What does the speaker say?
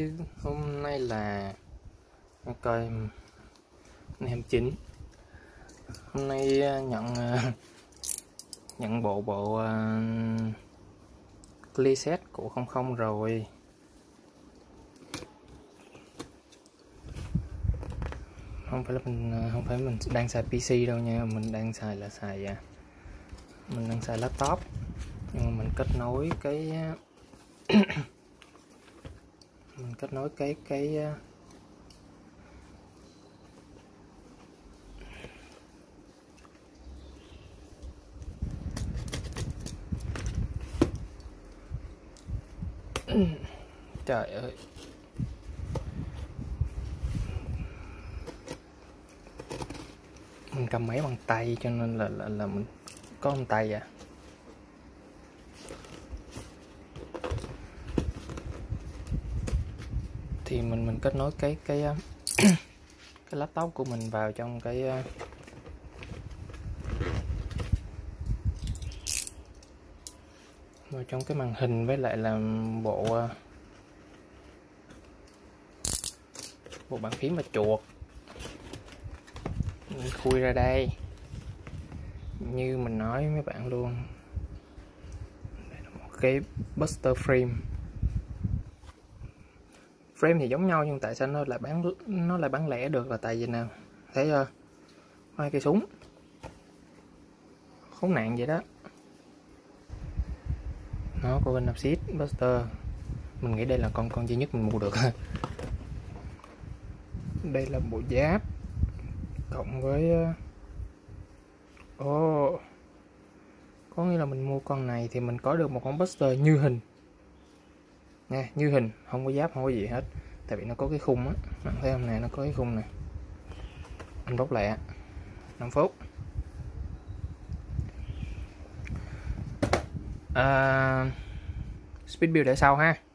hôm nay là coi ngày 29. Hôm nay nhận bộ clear set của 00 rồi. Không phải mình đang xài PC đâu nha, mình đang xài laptop, nhưng mà mình kết nối cái mình kết nối cái trời ơi, mình cầm máy bằng tay cho nên là mình có bằng tay à. Thì mình kết nối cái cái laptop của mình vào trong cái màn hình, với lại là bộ bàn phím và chuột. Mình khui ra đây, như mình nói với mấy bạn luôn, đây là một cái Buster Frame thì giống nhau, nhưng tại sao nó lại bán lẻ được, là tại vì nào thấy chưa, hai cây súng khốn nạn vậy đó. Nó của Vinapsys Buster, mình nghĩ đây là con duy nhất mình mua được. Đây là bộ giáp cộng với có nghĩa là mình mua con này thì mình có được một con Buster như hình nha, như hình, không có giáp, không có gì hết, tại vì nó có cái khung á, bạn thấy hôm nay nó có cái khung này. Anh bóc lẹ 5 phút. Speed build để sau ha.